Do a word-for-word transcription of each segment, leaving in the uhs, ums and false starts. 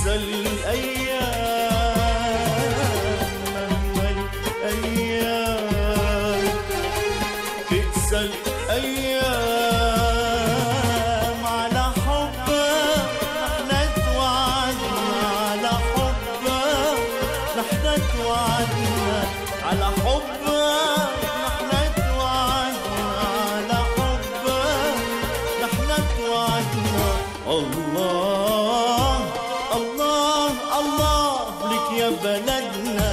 تنسى الأيام مهما الأيام تنسى الأيام على حبك نحن توعدنا على حبك نحن توعدنا على حبك نحن توعدنا على حبك نحن توعدنا الله الله الله لك يا بلدنا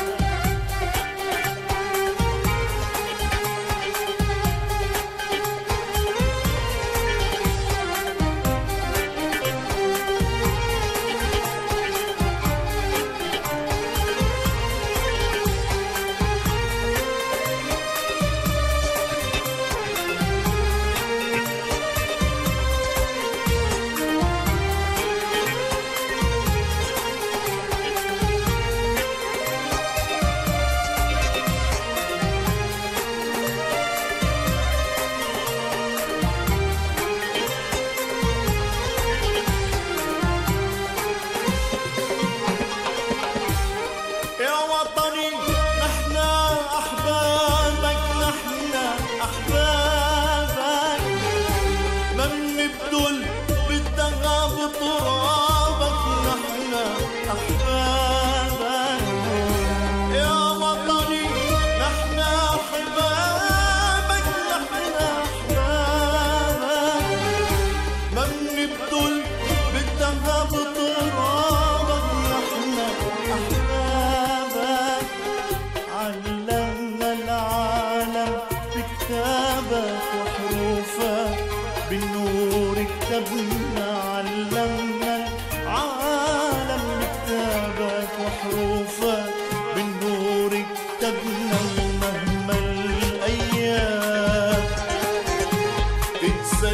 بالنور كتبنا علمنا العالم بكتابك وحروفك بالنور كتبنا مهما الأيام تنسى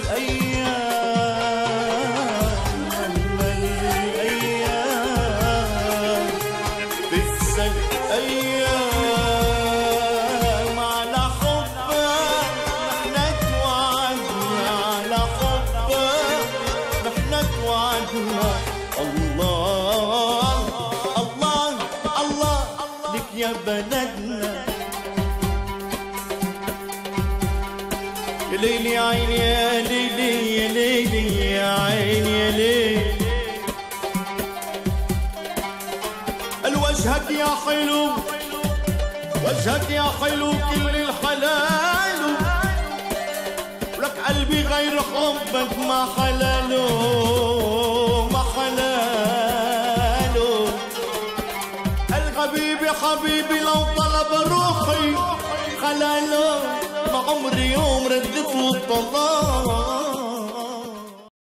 الأيام مهما الأيام تنسى الأيام على حبك نحن توعدنا على حبك نحن توعدنا الله الله الله لك يا بلدنا يا ليلي يا عيني يا ليلي يا ليلي يا عيني يا ليلي الوجهك يا حلو وجهك يا حلو كل الحلال ولك قلبي غير حبك ما حلاله ما حلاله الحبيبي حبيبي لو طلب روحي خلاله ما عمري يوم ردت له الطلاق